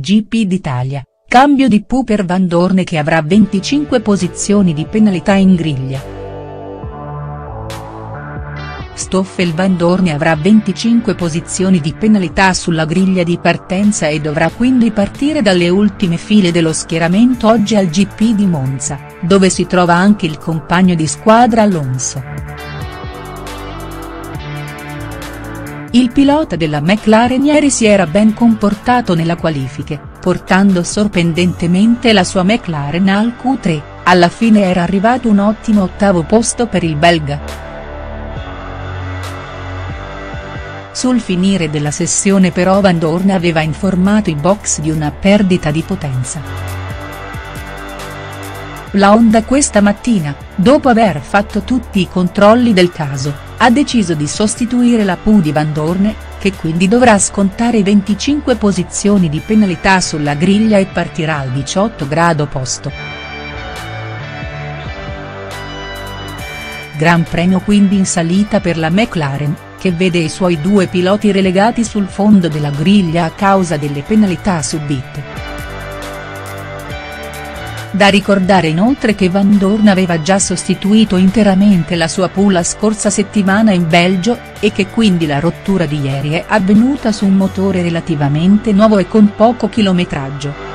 GP d'Italia, cambio di Pau per Vandoorne che avrà 25 posizioni di penalità in griglia. Stoffel Vandoorne avrà 25 posizioni di penalità sulla griglia di partenza e dovrà quindi partire dalle ultime file dello schieramento oggi al GP di Monza, dove si trova anche il compagno di squadra Alonso. Il pilota della McLaren ieri si era ben comportato nella qualifiche, portando sorprendentemente la sua McLaren al Q3, alla fine era arrivato un ottimo ottavo posto per il belga. Sul finire della sessione però Vandoorne aveva informato i box di una perdita di potenza. La Honda questa mattina, dopo aver fatto tutti i controlli del caso, ha deciso di sostituire la Pau di Vandoorne, che quindi dovrà scontare 25 posizioni di penalità sulla griglia e partirà al 18° posto. Gran premio quindi in salita per la McLaren, che vede i suoi due piloti relegati sul fondo della griglia a causa delle penalità subite. Da ricordare inoltre che Vandoorne aveva già sostituito interamente la sua Pau la scorsa settimana in Belgio, e che quindi la rottura di ieri è avvenuta su un motore relativamente nuovo e con poco chilometraggio.